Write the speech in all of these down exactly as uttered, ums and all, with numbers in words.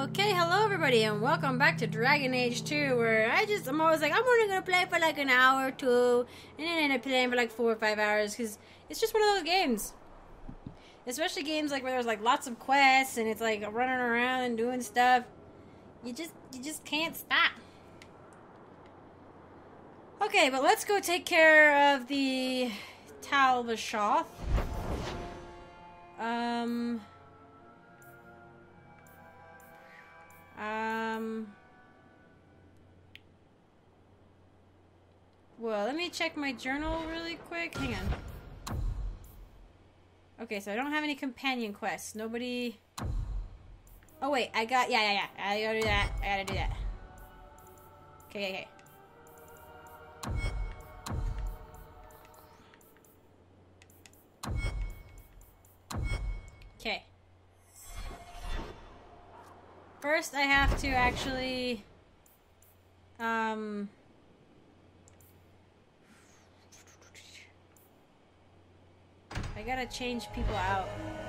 Okay, hello everybody, and welcome back to Dragon Age two, where I just, I'm always like, I'm only gonna play for like an hour or two, and then end up playing for like four or five hours, because it's just one of those games. Especially games like where there's like lots of quests, and it's like running around and doing stuff. You just, you just can't stop. Okay, but let's go take care of the Talvashoth. Um... Um, well, let me check my journal really quick. Hang on. Okay, so I don't have any companion quests. Nobody... Oh, wait. I got... Yeah, yeah, yeah. I gotta do that. I gotta do that. Okay, okay, okay. Okay. First, I have to actually, um, I gotta change people out.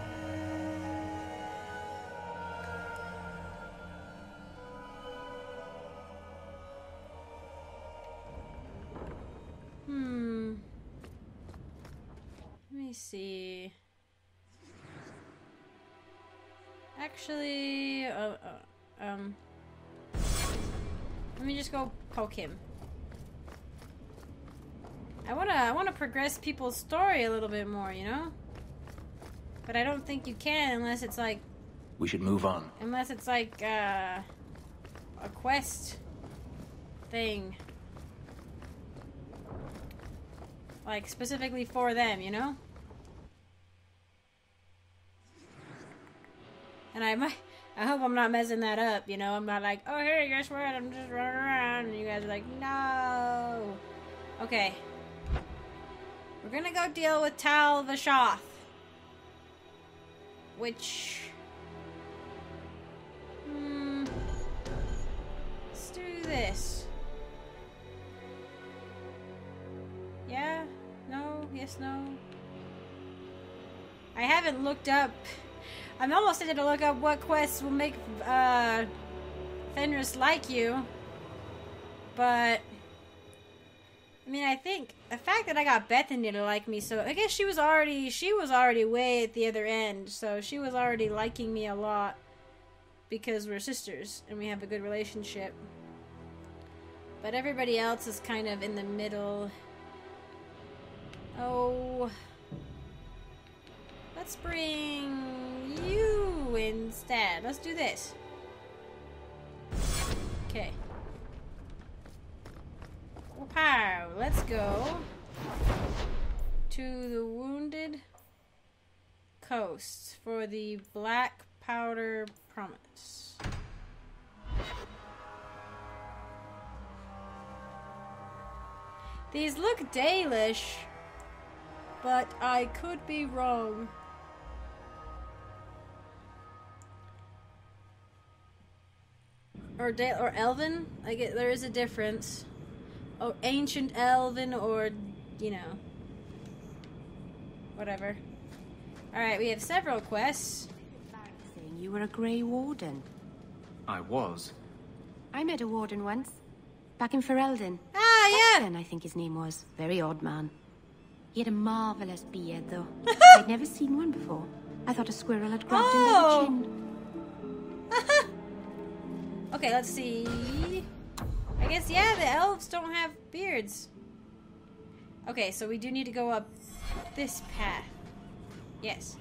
Hmm. Let me see. Actually, uh, uh, um, let me just go poke him. I wanna, I wanna progress people's story a little bit more, you know? But I don't think you can unless it's like... We should move on. Unless it's like, uh, a quest thing. Like, specifically for them, you know? And I might, I hope I'm not messing that up, you know? I'm not like, oh, hey, guess what? I'm just running around. And you guys are like, no. Okay. We're gonna go deal with Talvashoth. Which... Hmm... Let's do this. Yeah? No? Yes, no? I haven't looked up... I'm almost tempted to look up what quests will make uh, Fenris like you, but I mean, I think the fact that I got Bethany to like me, so I guess she was already she was already way at the other end, so she was already liking me a lot because we're sisters and we have a good relationship. But everybody else is kind of in the middle. Oh. Let's bring you instead. Let's do this. Okay. Wow. Let's go to the Wounded Coast for the Black Powder Promise. These look Dalish, but I could be wrong. Or Dale or Elven, I get there is a difference. Oh, ancient Elven, or you know, whatever. All right, we have several quests. You were a Grey Warden. I was. I met a Warden once, back in Ferelden. Ah, yeah. Then I think his name was. Very odd man. He had a marvelous beard, though. I'd never seen one before. I thought a squirrel had grabbed Oh. him by the chin. Okay, let's see. I guess, yeah, the elves don't have beards. Okay, so we do need to go up this path. Yes.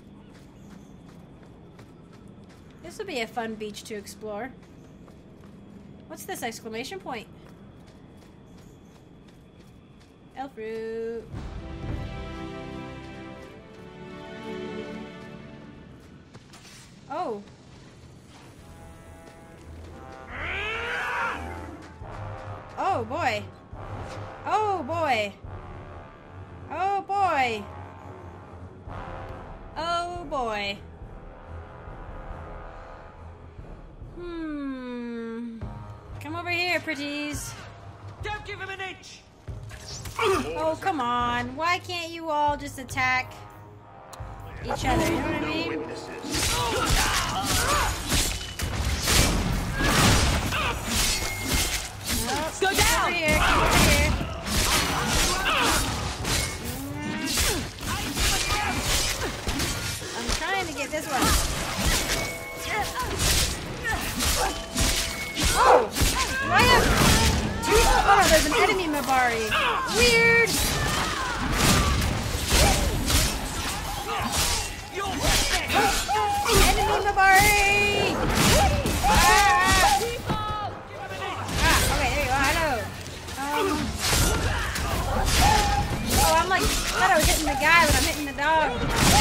This will be a fun beach to explore. What's this exclamation point? Elf root. Oh. Oh boy. Oh boy. Oh boy. Oh boy. Hmm. Come over here, pretties. Don't give him an inch! Oh, come on. Why can't you all just attack each other? You know what I mean? Enemy Mabari. Weird. Enemy Mabari. Ah. Ah, okay, there you go. Hello. Um. Oh, I'm like, I thought I was hitting the guy, but I'm hitting the dog.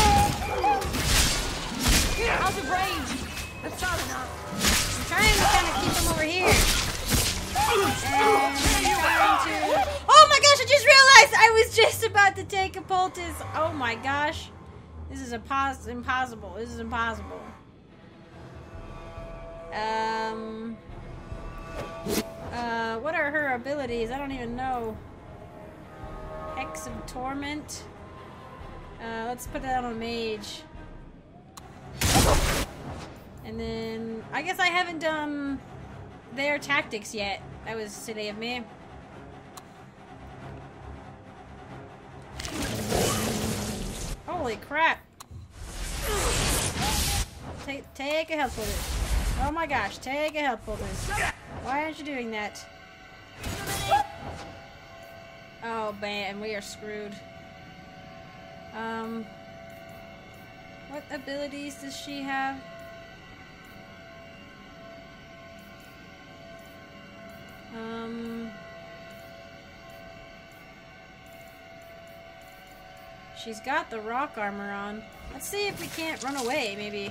Out of range. That's not enough. I'm trying to kind of keep him over here. And I'm trying to... Oh my gosh, I just realized I was just about to take a poultice. Oh my gosh. This is a pos impossible. This is impossible. Um... Uh, what are her abilities? I don't even know. Hex of Torment. Uh, let's put that on a mage. And then, I guess I haven't done their tactics yet. That was silly of me. Holy crap. Take, take a health poultice. Oh my gosh, take a health poultice. Why aren't you doing that? Oh man, we are screwed. Um, what abilities does she have? Um, she's got the rock armor on. Let's see if we can't run away, maybe.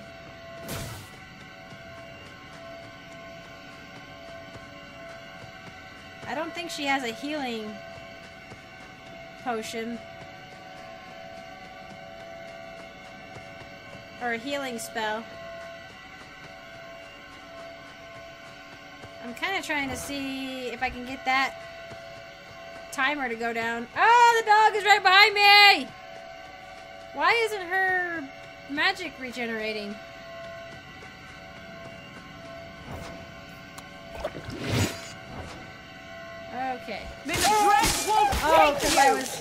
I don't think she has a healing potion. Or a healing spell. I'm kind of trying to see if I can get that timer to go down. Oh, the dog is right behind me! Why isn't her magic regenerating? Okay. Oh, because I was...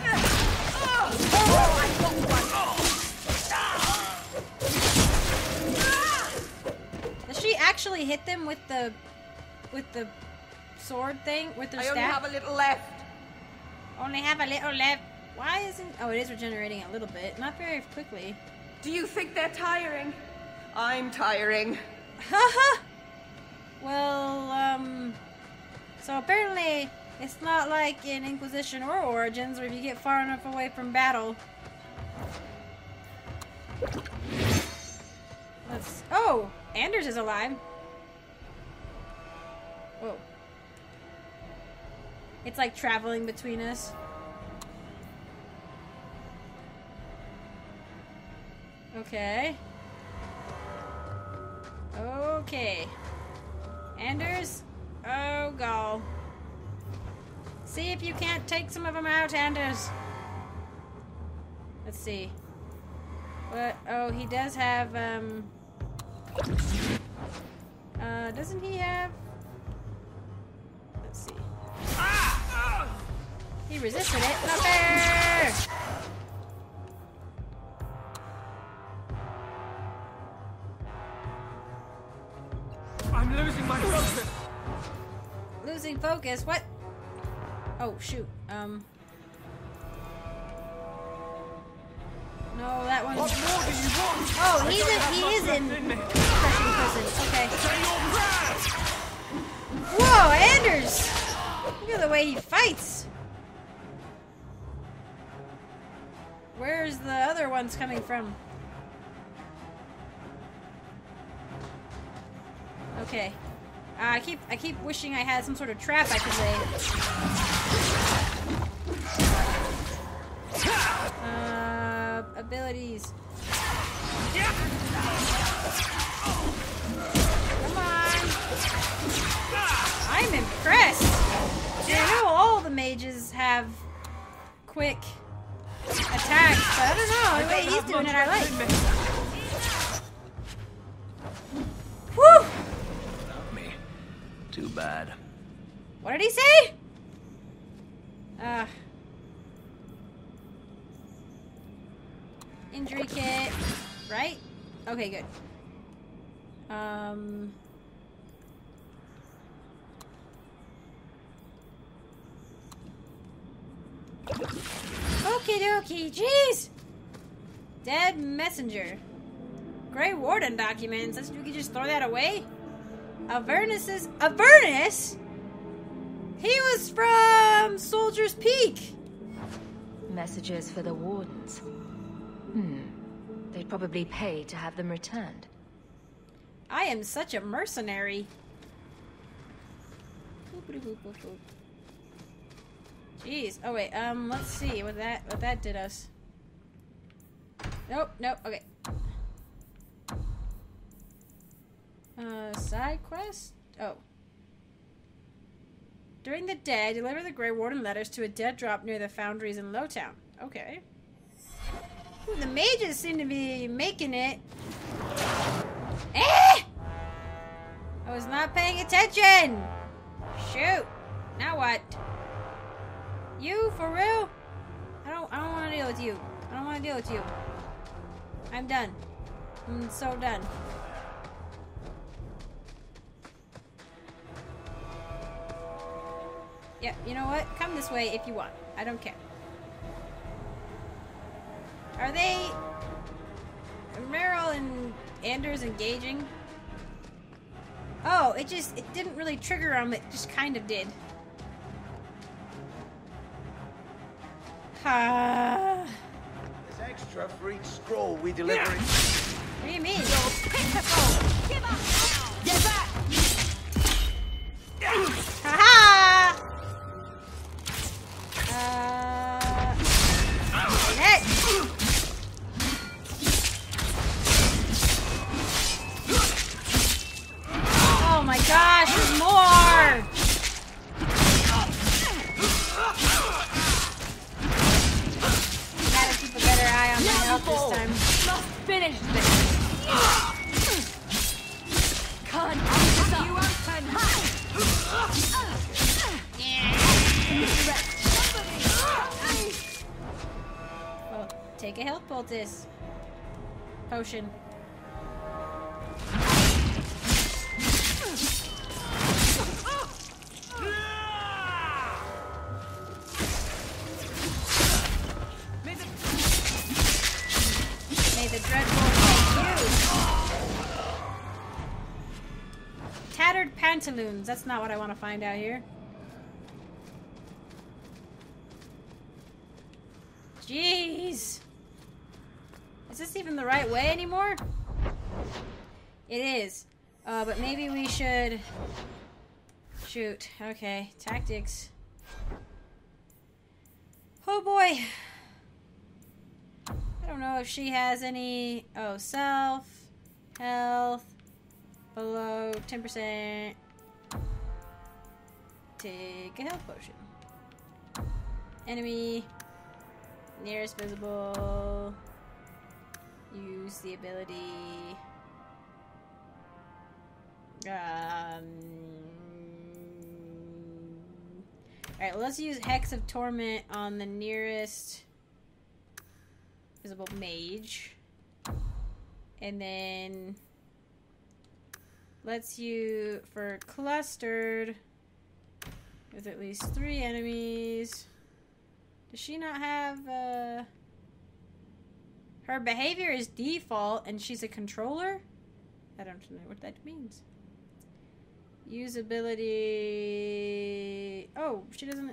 Does she actually hit them with the... with the sword thing? With her I staff? only have a little left. Only have a little left. Why isn't... Oh, it is regenerating a little bit. Not very quickly. Do you think they're tiring? I'm tiring. Haha! Well, um... So apparently, it's not like in Inquisition or Origins where if you get far enough away from battle... Let's... Oh! Anders is alive. Whoa. It's like traveling between us. Okay. Okay. Anders? Oh, go. See if you can't take some of them out, Anders. Let's see. What? Oh, he does have, um... Uh, doesn't he have... Let's see. He resisted it. Not fair! I'm losing my focus. Losing focus? What? Oh, shoot. Um... No, that one's... What more do you want? Oh, he's in, he is in crushing prison. Okay. Say your prayers. Whoa, Anders! Look at the way he fights. Where's the other ones coming from? Okay. Uh, I keep I keep wishing I had some sort of trap I could lay. Uh, abilities. Come on. I'm impressed. I know all the mages have quick attacks, but I don't know. The way he's doing it, I like. Whew! Not me. Too bad. What did he say? Uh. Injury kit. Right? Okay, good. Um. Okie dokie, jeez! Dead messenger. Grey Warden documents. That's, we could just throw that away? Avernus's... Avernus? He was from Soldier's Peak! Messages for the Wardens. Hmm. They'd probably pay to have them returned. I am such a mercenary. Jeez. Oh wait, um, let's see what that what that did us. Nope, nope, okay. Uh, side quest? Oh. During the day, deliver the Grey Warden letters to a dead drop near the foundries in Lowtown. Okay. Ooh, the mages seem to be making it. Eh! I was not paying attention! Shoot! Now what? You, for real? I don't I don't want to deal with you. I don't want to deal with you. I'm done. I'm so done. Yeah, you know what? Come this way if you want. I don't care. Are they... Are Meryl and Anders engaging? Oh, it just... It didn't really trigger them. It just kind of did. Ah. This extra for each scroll we deliver. What do you mean? Give up now! Get back! Ha-ha! Uh... Hit! Oh my gosh, there's more! Gotta keep a better eye on my health this time. Must finish this! Can't you open! Well, take a health poultice. Potion. May the dreadful take you. Tattered pantaloons. That's not what I want to find out here. Jeez. Is this even the right way anymore? It is. Uh, but maybe we should... Shoot. Okay. Tactics. Oh boy. I don't know if she has any... Oh, self. Health. Below ten percent. Take a health potion. Enemy. Nearest visible. Use the ability. Um. Alright, well, let's use Hex of Torment on the nearest visible mage. And then let's use for clustered with at least three enemies. Does she not have uh her behavior is default and she's a controller? I don't know what that means. Usability. Oh, she doesn't.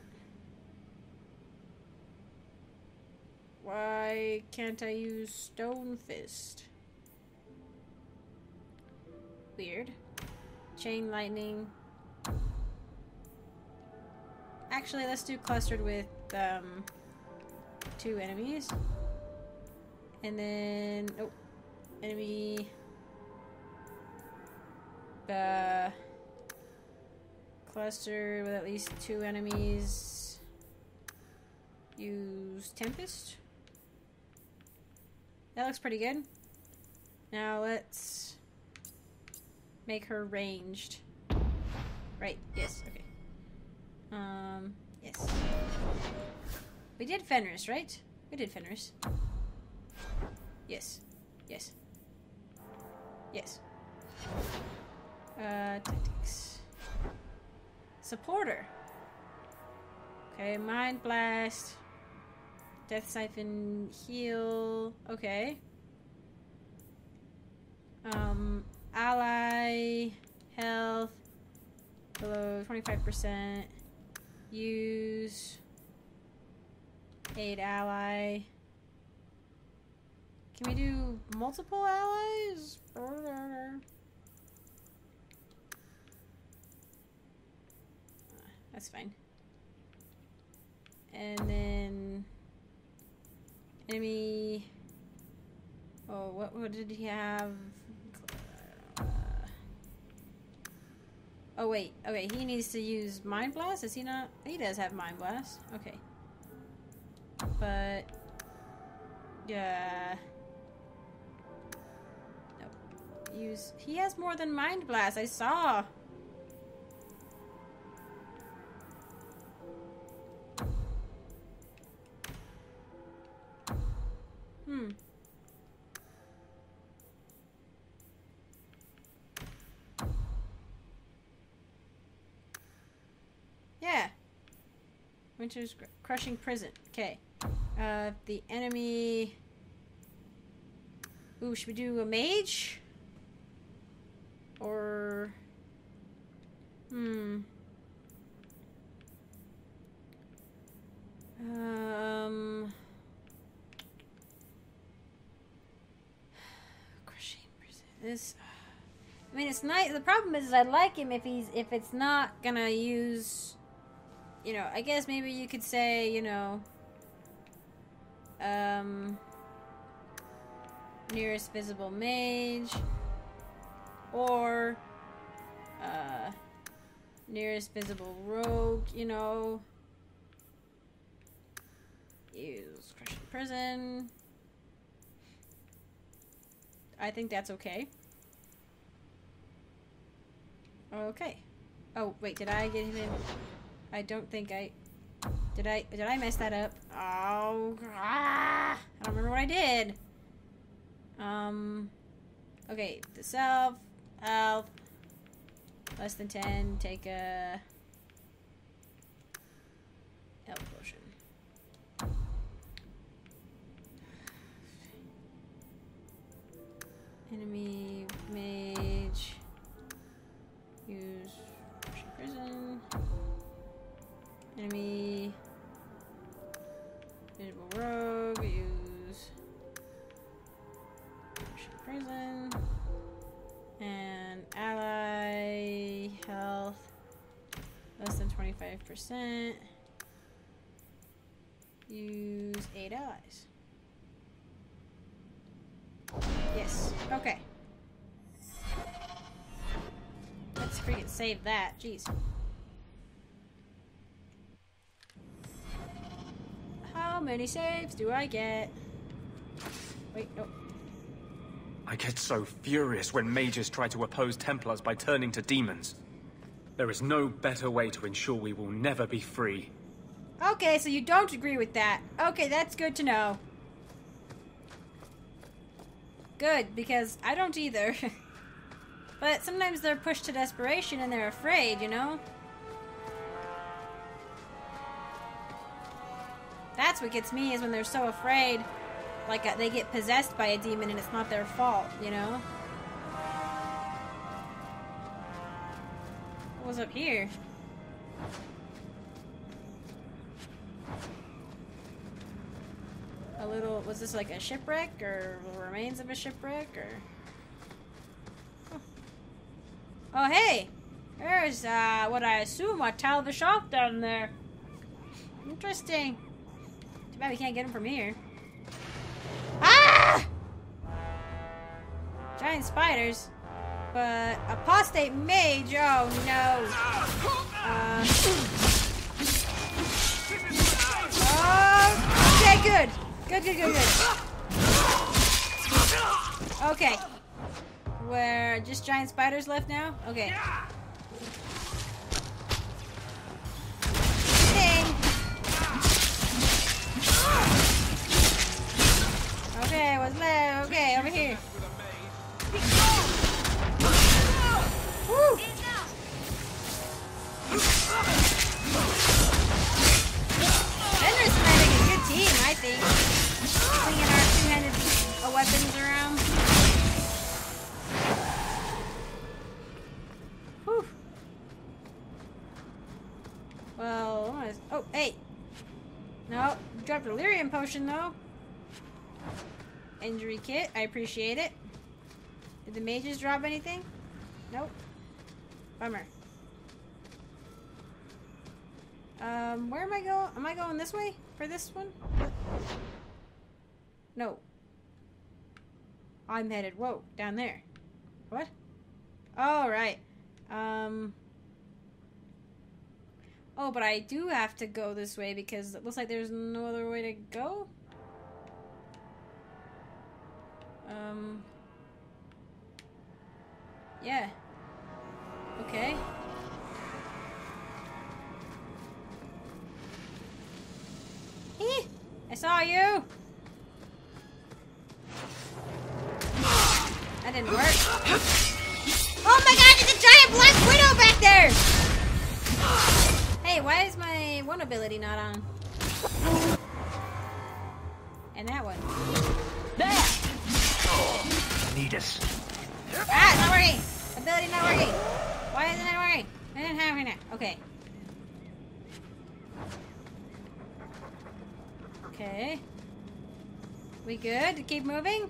Why can't I use Stone Fist? Weird. Chain Lightning. Actually, let's do clustered with um, two enemies. And then, oh, enemy. Uh, cluster with at least two enemies. Use Tempest. That looks pretty good. Now let's make her ranged. Right, yes, okay. Um, yes. We did Fenris, right? We did Fenris. Yes. Yes. Yes. Uh, tactics. Supporter. Okay, Mind Blast. Death Siphon, heal. Okay. Um, ally, health, below twenty-five percent. Use, aid ally. Can we do multiple allies? That's fine. And then enemy. Oh, what what did he have? Uh, oh wait, okay. He needs to use Mind Blast. Is he not? He does have Mind Blast. Okay, but yeah. No. Use. He has more than Mind Blast. I saw. Hmm. Yeah. Winter's crushing prison. Okay. Uh, the enemy. Ooh, should we do a mage? Or. Hmm. Um. This, I mean, it's nice. The problem is, I like him if he's if it's not gonna use, you know. I guess maybe you could say, you know, um, nearest visible mage, or uh, nearest visible rogue. You know, use crushing prison. I think that's okay. Okay. Oh, wait, did I get him in? I don't think I... Did I Did I mess that up? Oh, ah, I don't remember what I did. Um, okay, the self, health, less than ten, take a health potion. Enemy, mage, use prison, enemy, visible rogue, use prison, and ally, health, less than twenty-five percent, use eight allies. Yes. Okay. Let's freaking save that. Jeez. How many saves do I get? Wait, no. I get so furious when mages try to oppose Templars by turning to demons. There is no better way to ensure we will never be free. Okay, so you don't agree with that. Okay, that's good to know. Good, because I don't either. But sometimes they're pushed to desperation and they're afraid, you know? That's what gets me, is when they're so afraid, like uh, they get possessed by a demon and it's not their fault, you know? What was up here? A little, was this like a shipwreck or remains of a shipwreck or? Oh, oh hey, there's uh, what I assume a tile of a shop down there. Interesting. Too bad we can't get him from here. Ah! Giant spiders, but apostate mage. Oh no. Uh, oh, okay, good. Good, good, good, good. Okay. Where just giant spiders left now? Okay. Ding. Okay, what's left? Okay, over here. Woo! Fenris might make a good team, I think. want to... Oh, hey! No, dropped a delirium potion, though. Injury kit. I appreciate it. Did the mages drop anything? Nope. Bummer. Um, where am I going? Am I going this way for this one? No. I'm headed, whoa, down there. What? Oh, right. Um. Oh, but I do have to go this way because it looks like there's no other way to go. Um. Yeah. Okay. Hee! I saw you! That didn't work. Oh my god, there's a giant black widow back there! Hey, why is my one ability not on? And that one. There! Oh, need us. Ah, it's not working! Ability not working! Why isn't it working? I didn't have it. Okay. Okay. We good to keep moving?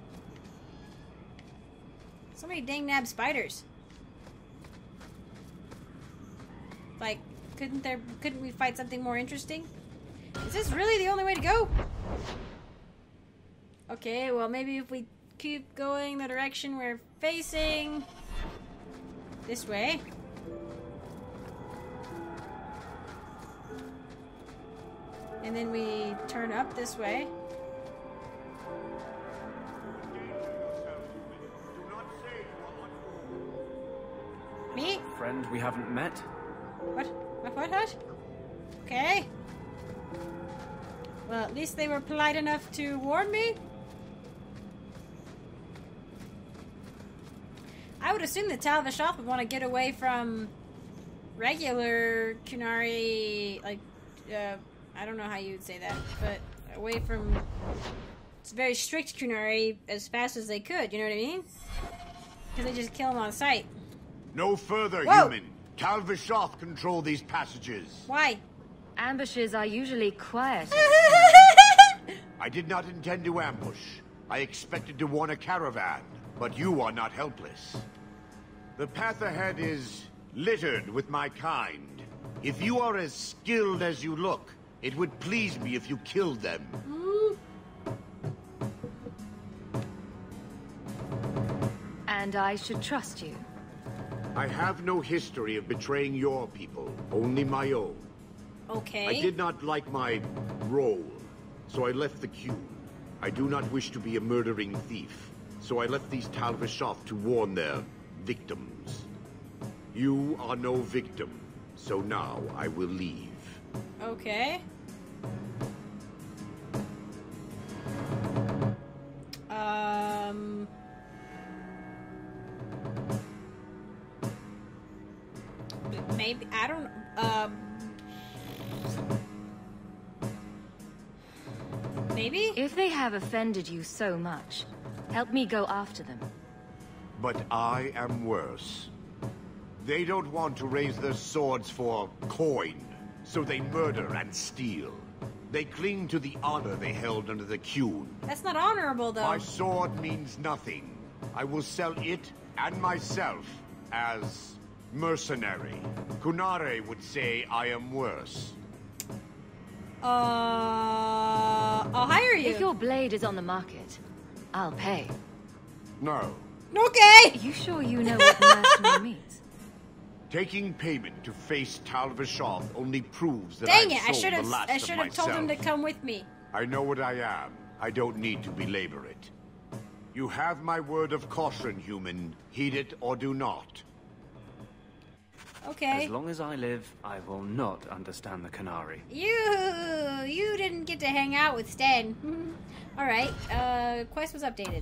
So many dang nab spiders. Like, couldn't there couldn't we fight something more interesting? Is this really the only way to go? Okay, well maybe if we keep going the direction we're facing. This way. And then we turn up this way. Me? Friend we haven't met? What? What? What? What? Okay. Well, at least they were polite enough to warn me. I would assume that Tal-Vashoth would want to get away from regular Qunari, like, uh, I don't know how you'd say that, but away from it's very strict Qunari as fast as they could, you know what I mean? Because they just kill them on sight. No further, Whoa. human. Tal-Vashoth control these passages. Why? Ambushes are usually quiet. I did not intend to ambush. I expected to warn a caravan, but you are not helpless. The path ahead is littered with my kind. If you are as skilled as you look, it would please me if you killed them. And I should trust you. I have no history of betraying your people, only my own. Okay. I did not like my role, so I left the queue. I do not wish to be a murdering thief, so I left these Tal-Vashoth to warn their victims. You are no victim, so now I will leave. Okay. Um... Maybe, I don't, um... Maybe? If they have offended you so much, help me go after them. But I am worse. They don't want to raise their swords for coin, so they murder and steal. They cling to the honor they held under the Qun. That's not honorable, though. My sword means nothing. I will sell it and myself as mercenary. Qunari would say I am worse. Uh, I'll hire you. If your blade is on the market, I'll pay. No. Okay. Are you sure you know what mercenary means? Taking payment to face Tal-Vashoth only proves that Dang I've it! I sold should the have. last I of should have told him to myself. come with me. I know what I am. I don't need to belabor it. You have my word of caution, human. Heed it or do not. Okay. As long as I live, I will not understand the Qunari. You, you didn't get to hang out with Stan. All right. Uh, quest was updated.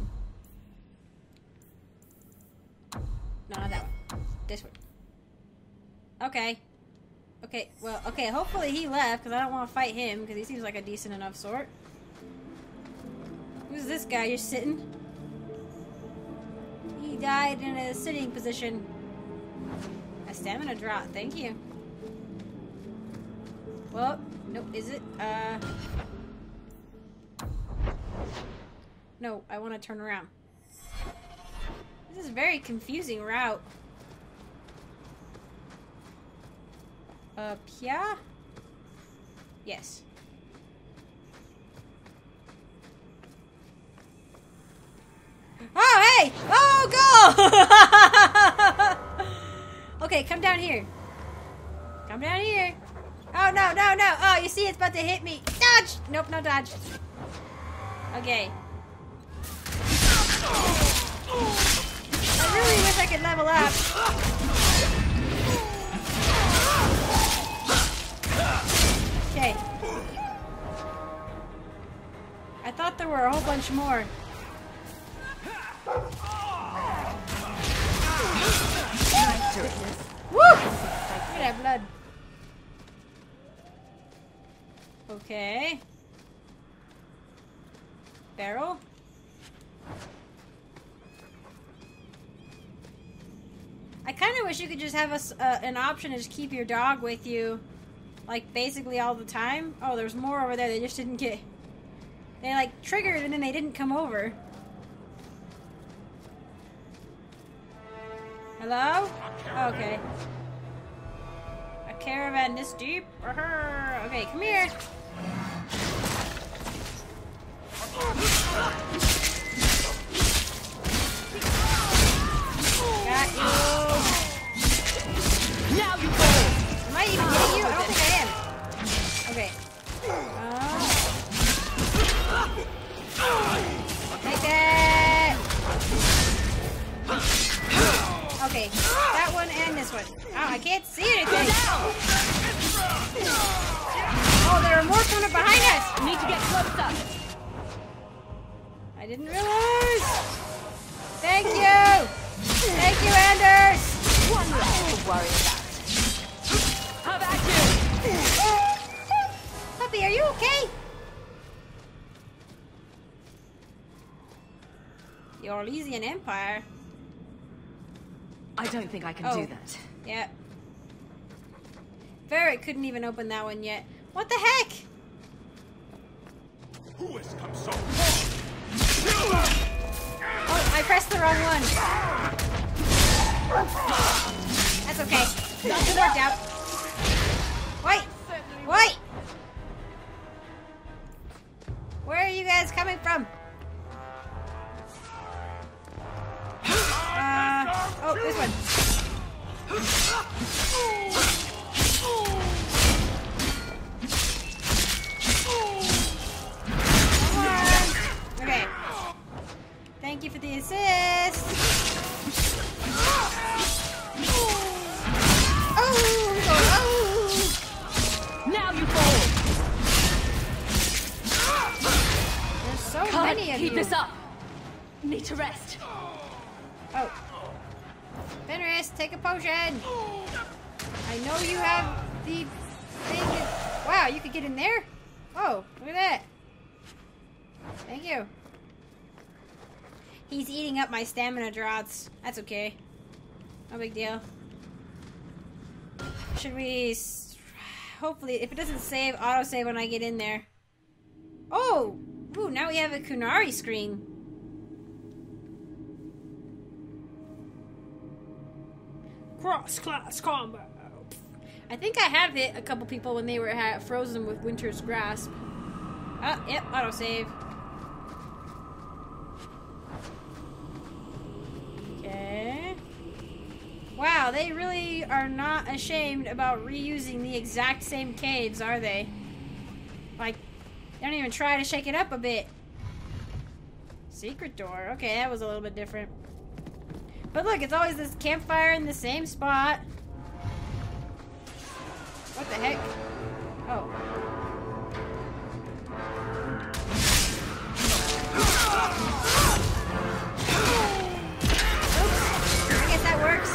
No, not that one. This one. Okay. Okay. Well, okay. Hopefully he left because I don't want to fight him because he seems like a decent enough sort. Who's this guy? You're sitting. He died in a sitting position. A stamina drop. Thank you. Well, nope, is it? Uh... No, I want to turn around. This is a very confusing route. Up here? Yes. Oh, hey! Oh, go! Okay, come down here. Come down here. Oh, no, no, no. Oh, you see, it's about to hit me. Dodge! Nope, no dodge. Okay. I really wish I could level up. Okay. I thought there were a whole bunch more. Woo! Look at that blood. Okay. Barrel. I kind of wish you could just have a, uh, an option to just keep your dog with you, like, basically all the time. Oh, there's more over there. They just didn't get... They, like, triggered and then they didn't come over. Hello? Oh, okay. A caravan this deep? Okay, come here. Got you. Now you go. Am I even hitting you? I don't think I am. Okay. Uh, take that. Okay, that one and this one. Oh, I can't see anything. Oh, there are more coming behind us. We need to get closer. I didn't realize. Thank you. Thank you, Anders. One less to worry about. How about you? Puppy, are you okay? The Orlesian Empire. I don't think I can Oh. do that. Yep. Ferret couldn't even open that one yet. What the heck? Who has come so Oh, I pressed the wrong one. That's okay. It worked out. Wait! Wait! Where are you guys coming from? Uh, oh, this one. Come on. Okay. Thank you for the assist. Oh, oh. Now you fall. There's so Can't many of keep you. this up. Need to rest. Oh. Fenris, take a potion. I know you have the thing. that- Wow, you could get in there? Oh, look at that. Thank you. He's eating up my stamina drops. That's okay. No big deal. Should we... s- Hopefully, if it doesn't save, autosave when I get in there. Oh! Ooh, now we have a Qunari screen. Cross-class combo. I think I have hit a couple people when they were ha frozen with Winter's Grasp. Oh, yep, autosave. Okay. Wow, they really are not ashamed about reusing the exact same caves, are they? Like, they don't even try to shake it up a bit. Secret door. Okay, that was a little bit different. But look, it's always this campfire in the same spot. What the heck? Oh. Oops. I guess that works.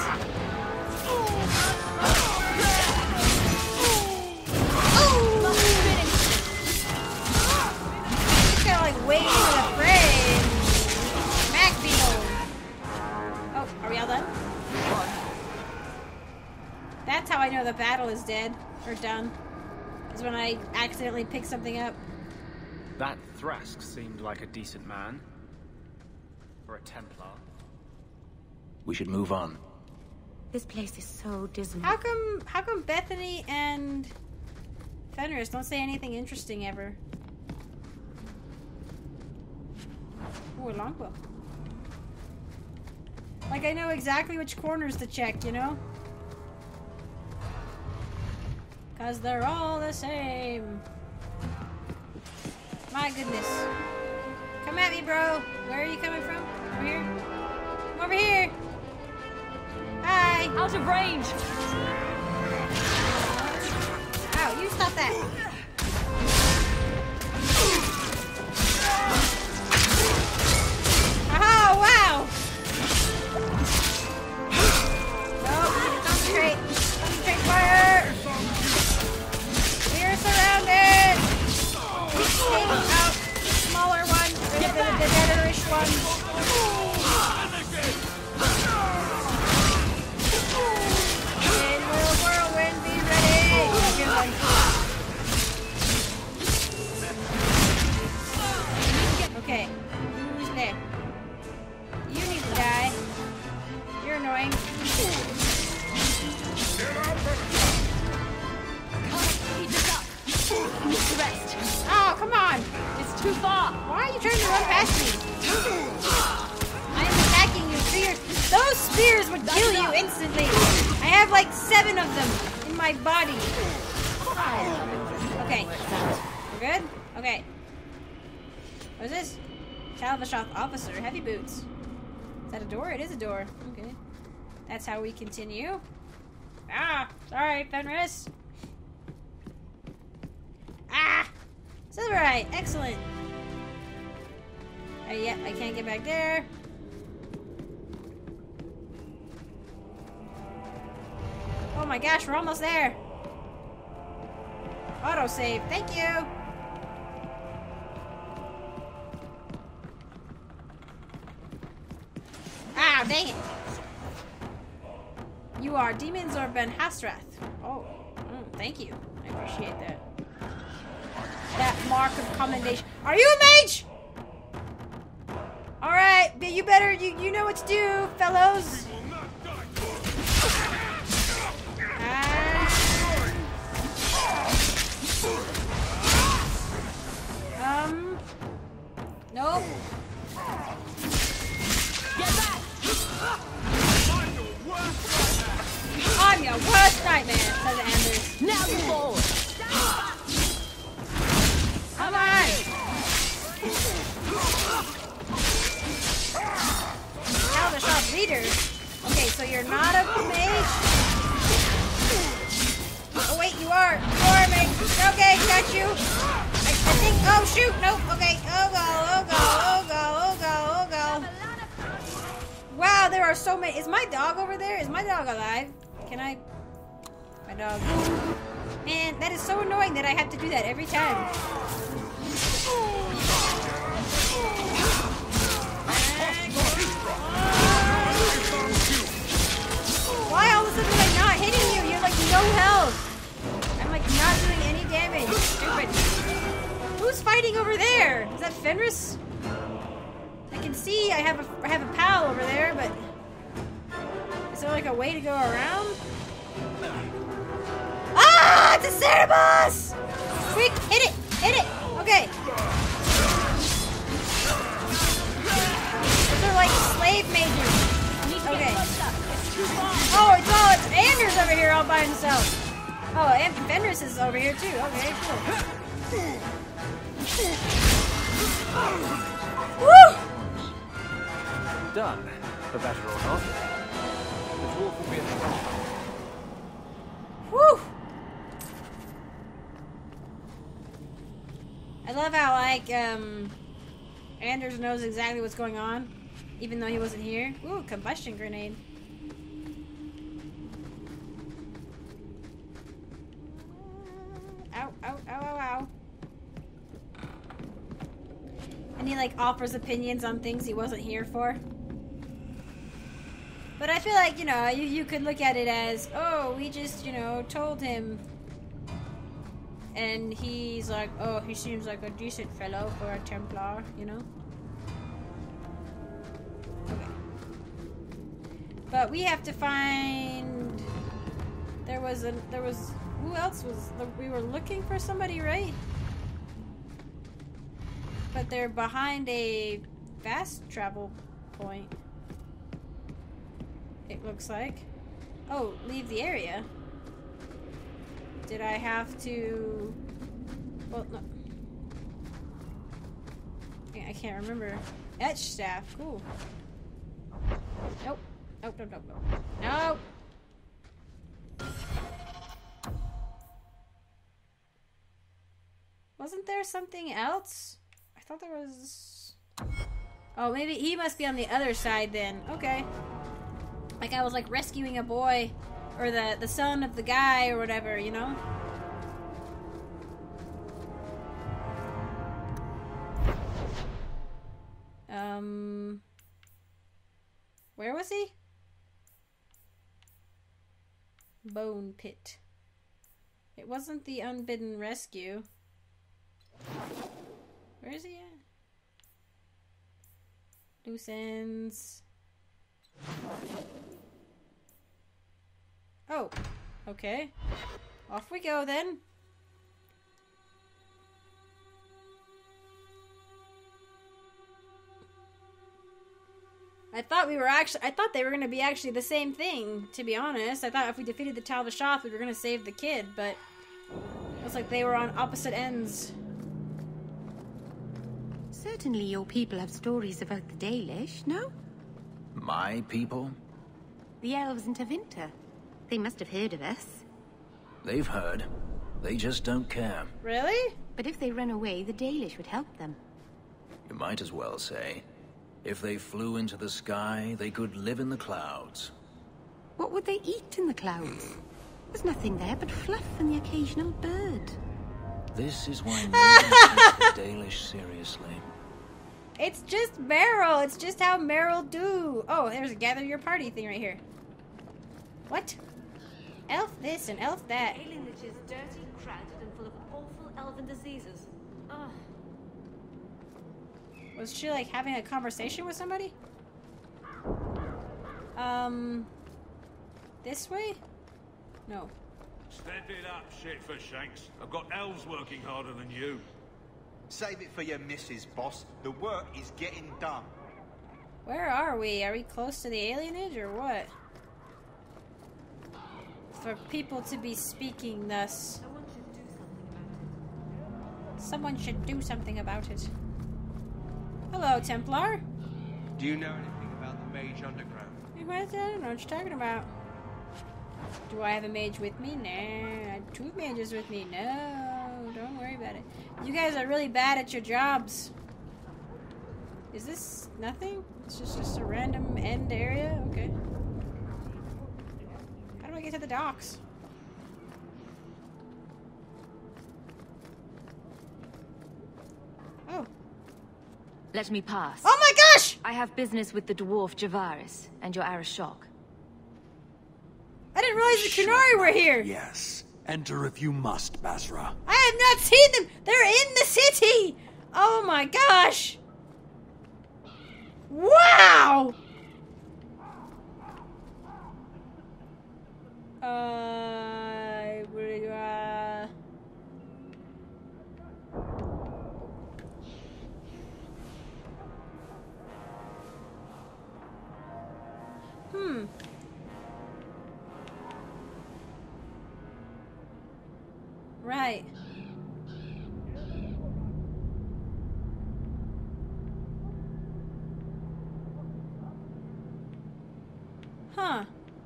Just kinda like waiting for the fray. Mac beetle. Oh, are we all done? That's how I know the battle is dead. Or done. is when I accidentally pick something up. That Thrask seemed like a decent man. For a Templar. We should move on. This place is so dismal. How come, how come Bethany and Fenris don't say anything interesting ever? Ooh, a longbow. Like, I know exactly which corners to check, you know? Because they're all the same. My goodness. Come at me, bro. Where are you coming from? Over here? Come over here. Hi. Out of range. Ow, you stop that. Oh, wow. No, we need to concentrate. Concentrate fire. We are surrounded. Take out the smaller one. The, the, the, the deaderish one. And will whirlwind be ready? Good one. Okay. Who's there? You need to die. You're annoying. Keep this up. Rest. Oh, come on! It's too far. Why are you trying to run past me? I am attacking you. Spears. Those spears would kill you instantly. I have like seven of them in my body. Okay. We're good? Okay. What is this? Talvashoth officer. Heavy boots. Is that a door? It is a door. Okay. That's how we continue. Ah! Sorry, Fenris. Ah! Silverite! Excellent! Uh, yeah, I can't get back there. Oh my gosh, we're almost there! Autosave, thank you! Ah, dang it! You are Demon Zor Ben Hasrath. Oh, mm, thank you. I appreciate that. That mark of commendation. Are you a mage? Alright, but you better, you, you know what to do, fellows. Uh, um. Nope. Get back. I'm your worst nightmare, says Anders. Now you fall. Come on! Now the shop leader. Okay, so you're not a mage. Oh wait, you are. You are a mage. Okay, got you. I, I think. Oh shoot! Nope. Okay. Oh god. Oh god. Oh god. Oh god. Oh god. Wow, there are so many. Is my dog over there? Is my dog alive? Can I? My dog. Man, that is so annoying that I have to do that every time. Why all of a sudden am I not hitting you? You're like no health. I'm like not doing any damage. Stupid. Who's fighting over there? Is that Fenris? I can see I have a I have a pal over there, but is there like a way to go around? Ah! It's a Cerebus! Quick, hit it! Hit it! Okay. Those are like slave mages. Okay. Oh, it's all it's Anders over here all by himself. Oh, and Fenris is over here too. Okay, cool. Woo! Done, for better or not. The dwarf will be at the front. Woo! I love how, like, um, Anders knows exactly what's going on, even though he wasn't here. Ooh, combustion grenade. Ow, ow, ow, ow, ow. And he, like, offers opinions on things he wasn't here for. But I feel like, you know, you, you could look at it as, oh, we just, you know, told him and he's like, oh, he seems like a decent fellow for a Templar, you know? Okay. But we have to find... There was a... There was... Who else was... We were looking for somebody, right? But they're behind a fast travel point. It looks like. Oh, leave the area. Did I have to... Well, no. I can't remember. Etch staff. Cool. Nope. Nope, nope, nope, nope. Nope. Wasn't there something else? I thought there was... Oh, maybe he must be on the other side then. Okay. Like I was like rescuing a boy. Or the, the son of the guy or whatever, you know? Um... Where was he? Bone pit. It wasn't the unbidden rescue. Where is he at? Loose ends. Oh, okay. Off we go then. I thought we were actually, I thought they were going to be actually the same thing, to be honest. I thought if we defeated the Tal Vashoth, we were going to save the kid, but looks like they were on opposite ends. Certainly your people have stories about the Dalish, no? My people? The elves in Tevinter. They must have heard of us. They've heard. They just don't care. Really? But if they run away, the Dalish would help them. You might as well say. If they flew into the sky, they could live in the clouds. What would they eat in the clouds? There's nothing there but fluff and the occasional bird. This is why no one takes the Dalish seriously. It's just Meryl. It's just how Meryl do. Oh, there's a gather your party thing right here. What? Elf this and elf that. Alienage is dirty, crowded, and full of awful elven diseases. Ugh. Was she like having a conversation with somebody? Um, this way? No. Step it up, shit for shanks. I've got elves working harder than you. Save it for your missus, boss. The work is getting done. Where are we? Are we close to the alienage or what? For people to be speaking thus. Someone should do something about it. Someone should do something about it. Hello, Templar. Do you know anything about the Mage Underground? Hey, what is that? I don't know what you're talking about. Do I have a mage with me? No. I have two mages with me. No. Don't worry about it. You guys are really bad at your jobs. Is this nothing? It's just, just a random end area? Okay. How do I get to the docks? Oh. Let me pass. Oh my gosh! I have business with the dwarf Javaris and your Arashok. I didn't realize the Qunari were here! Yes. Enter if you must, Basra. I have not seen them! They're in the city! Oh my gosh! Wow! Uh... uh... Hmm. Right. Huh.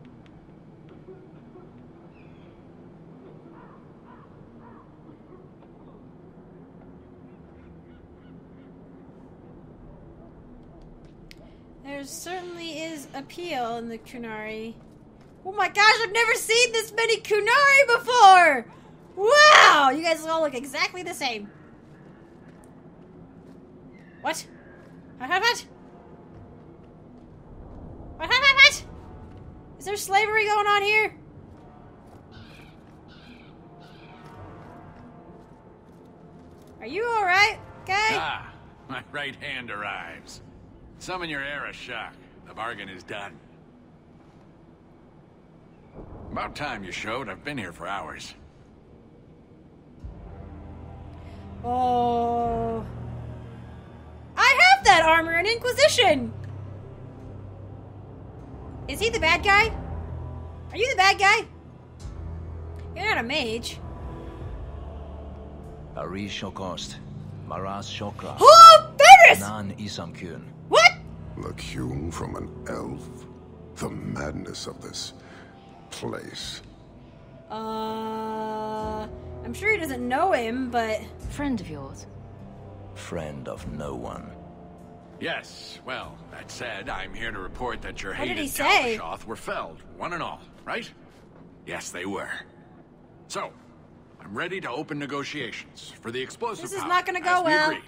There certainly is appeal in the Qunari. Oh my gosh, I've never seen this many Qunari before! Wow! You guys all look exactly the same. What? What? What? What? What? What? What? What? Is there slavery going on here? Are you alright, guy? Ah, my right hand arrives. Summon your era shock. The bargain is done. About time you showed. I've been here for hours. Oh. I have that armor in Inquisition! Is he the bad guy? Are you the bad guy? You're not a mage. Ari Shokost, Maras Shokra. Oh, Fenris! Nan Isamkun. What? Look, hewn from an elf. The madness of this place. Uh, I'm sure he doesn't know him, but... Friend of yours? Friend of no one. Yes, well, that said, I'm here to report that your What did hated he say? Galshoth were felled, one and all, right? Yes, they were. So, I'm ready to open negotiations for the explosive This is power, not gonna go as we well. agreed.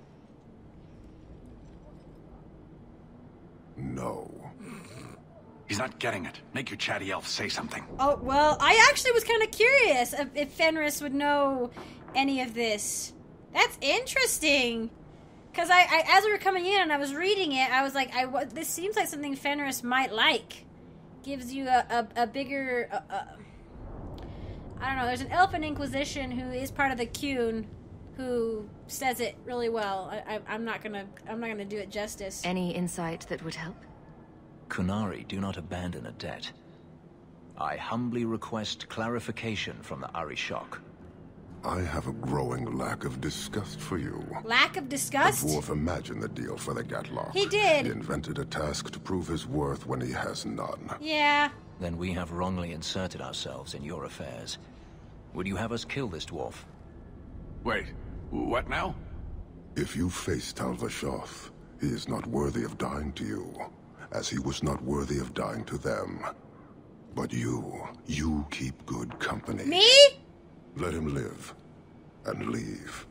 No. He's not getting it. Make your chatty elf say something. Oh, well, I actually was kind of curious if, if Fenris would know any of this. That's interesting. Because I, I, as we were coming in and I was reading it, I was like, I, wa- this seems like something Fenris might like. Gives you a, a, a bigger... Uh, uh, I don't know, there's an elf in Inquisition who is part of the Qun who says it really well. I, I, I'm not gonna I'm not gonna do it justice. Any insight that would help? Qunari do not abandon a debt. I humbly request clarification from the Arishok. I have a growing lack of disgust for you. Lack of disgust? The dwarf imagined the deal for the Gatlock. He did. He invented a task to prove his worth when he has none. Yeah. Then we have wrongly inserted ourselves in your affairs. Would you have us kill this dwarf? Wait, what now? If you face Talvashoth, he is not worthy of dying to you, as he was not worthy of dying to them. But you, you keep good company. Me? Let him live, and leave.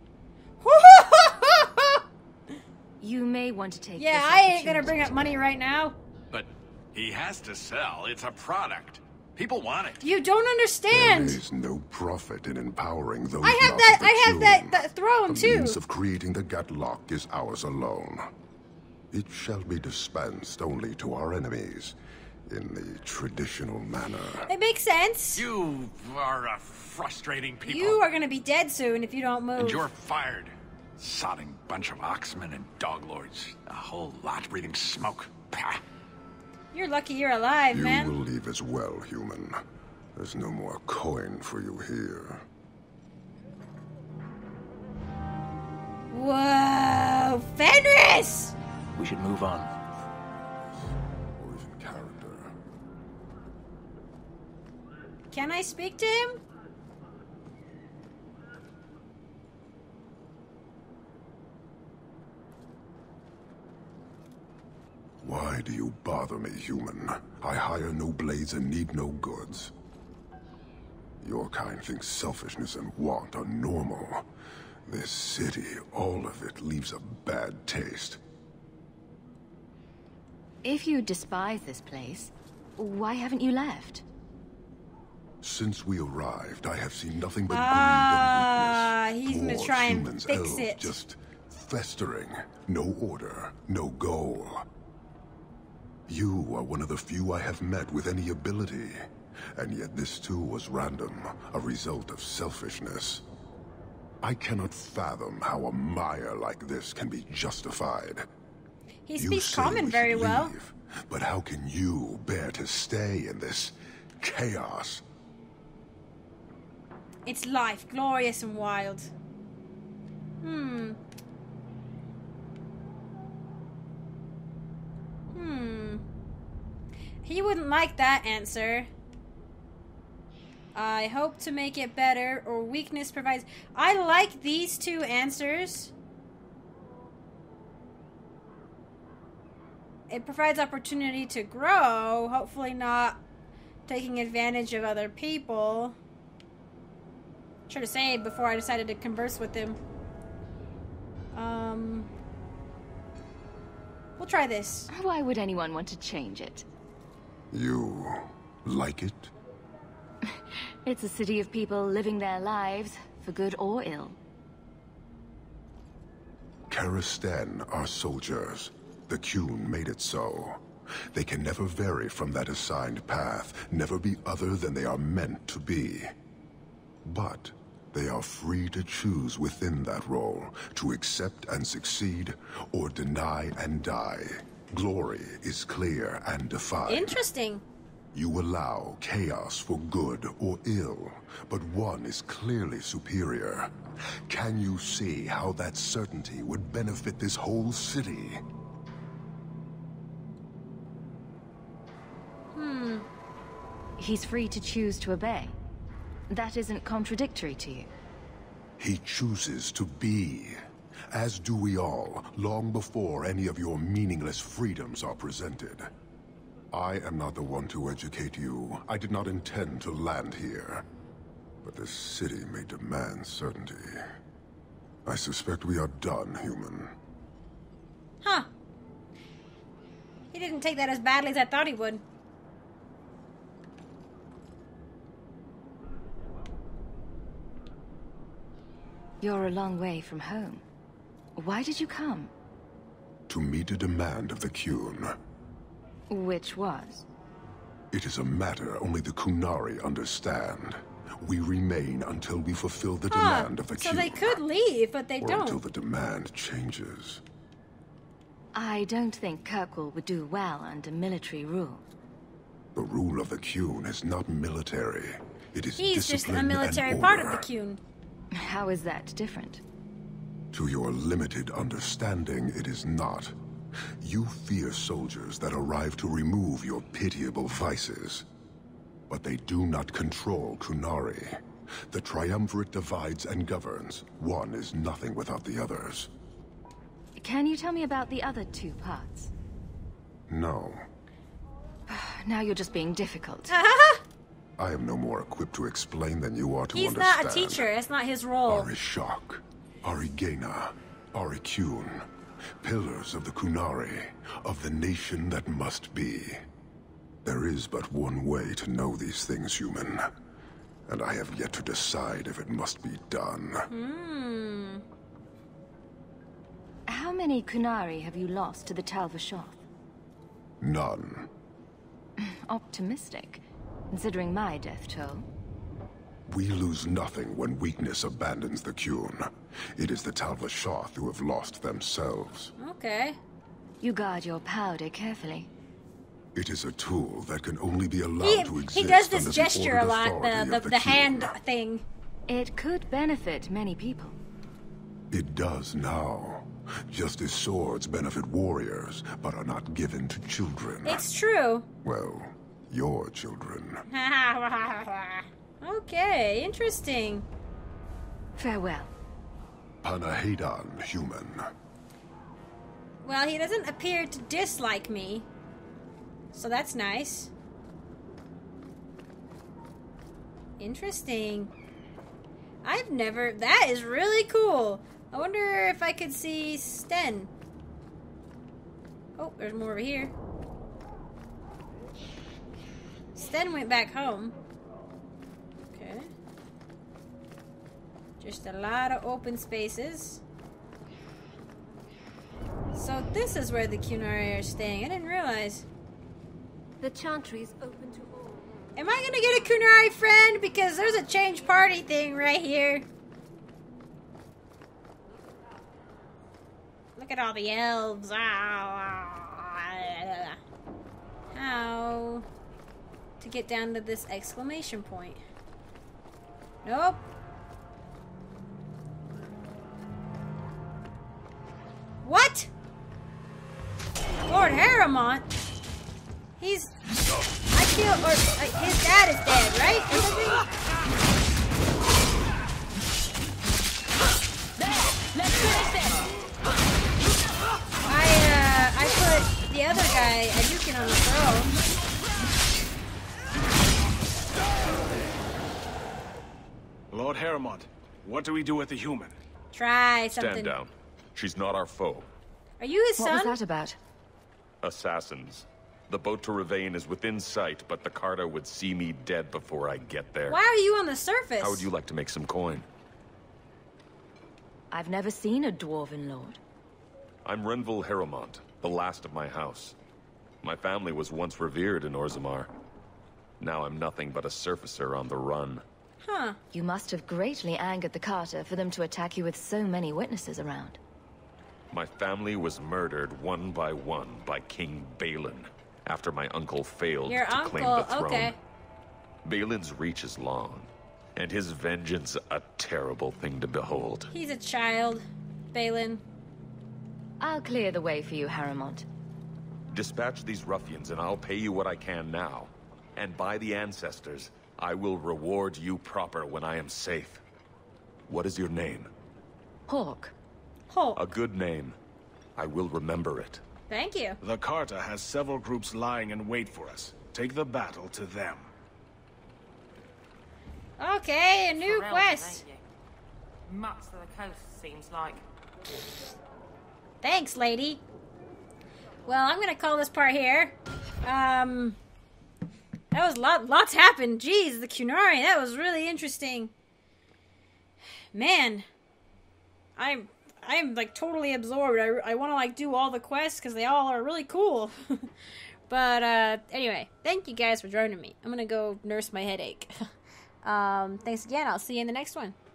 You may want to take Yeah, this I ain't gonna opportunity bring up to- money right now. But he has to sell. It's a product. People want it. You don't understand. There is no profit in empowering those I have not that. of the I have Qun. that. That throne The too. means of creating the Gatlock is ours alone. It shall be dispensed only to our enemies, in the traditional manner. It makes sense. You are a frustrating people. You are gonna be dead soon if you don't move. And you're fired. Sodding bunch of oxmen and dog lords. A whole lot breathing smoke. Pah. You're lucky you're alive, You man. will leave as well, human. There's no more coin for you here. Whoa, Fenris! We should move on. Or even character. Can I speak to him? Why do you bother me, human? I hire no blades and need no goods. Your kind thinks selfishness and want are normal. This city, all of it, leaves a bad taste. If you despise this place, why haven't you left? Since we arrived, I have seen nothing but Ah, greed and he's weakness. gonna try and humans, fix elves, it. just festering. No order, no goal. You are one of the few I have met with any ability. And yet this too was random, a result of selfishness. I cannot fathom how a mire like this can be justified. He You speaks say common we very should well. leave, but how can you bear to stay in this chaos? It's life, glorious and wild. Hmm. Hmm. He wouldn't like that answer. I hope to make it better, or weakness provides... I like these two answers. It provides opportunity to grow, hopefully not taking advantage of other people. Should have saved before I decided to converse with him. Um... We'll try this. Why would anyone want to change it? You like it? It's a city of people living their lives, for good or ill. Terra Sten are soldiers. The Qun made it so. They can never vary from that assigned path, never be other than they are meant to be. But they are free to choose within that role, to accept and succeed, or deny and die. Glory is clear and defined. Interesting. You allow chaos for good or ill, but one is clearly superior. Can you see how that certainty would benefit this whole city? Hmm. He's free to choose to obey. That isn't contradictory to you. He chooses to be, as do we all, long before any of your meaningless freedoms are presented. I am not the one to educate you. I did not intend to land here. But this city may demand certainty. I suspect we are done, human. Huh. He didn't take that as badly as I thought he would. You're a long way from home. Why did you come? To meet a demand of the Qun. Which was? It is a matter only the Qunari understand. We remain until we fulfill the huh. demand of the so Qun. So they could leave, but they or don't. Until the demand changes. I don't think Kirkwall would do well under military rule. The rule of the Qun is not military. It is He's just a discipline military and part order. of the Qun. How is that different? To your limited understanding, it is not. You fear soldiers that arrive to remove your pitiable vices. But they do not control Qunari. The Triumvirate divides and governs. One is nothing without the others. Can you tell me about the other two parts? No. Now you're just being difficult. I am no more equipped to explain than you are to He's understand. not a teacher. It's not his role. Arishak, Arigena, Ariqun. Pillars of the Qunari, of the nation that must be. There is but one way to know these things, human. And I have yet to decide if it must be done. Hmm. How many Qunari have you lost to the Tal Vashoth? None. Optimistic, considering my death toll. We lose nothing when weakness abandons the Qun. It is the Tal Vashoth who have lost themselves. Okay. You guard your powder carefully. It is a tool that can only be allowed He, to exist he does this under gesture the a lot, authority the, of the, the the hand Qun. thing. It could benefit many people. It does now. Just as swords benefit warriors, but are not given to children. It's true. Well, your children. Okay, interesting. Farewell. Panahedan, human. Well, he doesn't appear to dislike me. So that's nice. Interesting. I've never... That is really cool. I wonder if I could see Sten. Oh, there's more over here. Sten went back home. Okay. Just a lot of open spaces. So this is where the Qunari are staying. I didn't realize. The chantry is open to all. Am I gonna get a Qunari friend? Because there's a change party thing right here. Look at all the elves. How to get down to this exclamation point? Nope. What? Lord Harrimont? He's... I feel... Or, uh, his dad is dead, right? Or something? There! Let's finish this! I, uh... I put the other guy, Adukin, on the throne. Lord Harrimont, what do we do with the human? Try something. Stand down. She's not our foe. Are you his what son? What was that about? Assassins. The boat to Ravane is within sight, but the Carter would see me dead before I get there. Why are you on the surface? How would you like to make some coin? I've never seen a dwarven lord. I'm Renville Harrowmont, the last of my house. My family was once revered in Orzammar. Now I'm nothing but a surfacer on the run. Huh. You must have greatly angered the Carter for them to attack you with so many witnesses around. My family was murdered one by one by King Balin after my uncle failed Your to uncle, claim the throne. okay. Balin's reach is long, and his vengeance a terrible thing to behold. He's a child, Balin. I'll clear the way for you, Harrowmont. Dispatch these ruffians and I'll pay you what I can now. And by the ancestors, I will reward you proper when I am safe. What is your name? Hawk. Hawk. A good name. I will remember it. Thank you. The Carter has several groups lying in wait for us. Take the battle to them. Okay, a new For real, quest. ain't you? Much to the coast, seems like. Thanks, lady. Well, I'm gonna call this part here. Um, that was lot. Lots happened. Jeez, the Qunari. That was really interesting. Man, I'm I'm like totally absorbed. I I want to like do all the quests because they all are really cool. But uh, anyway, thank you guys for joining me. I'm gonna go nurse my headache. um, thanks again. I'll see you in the next one.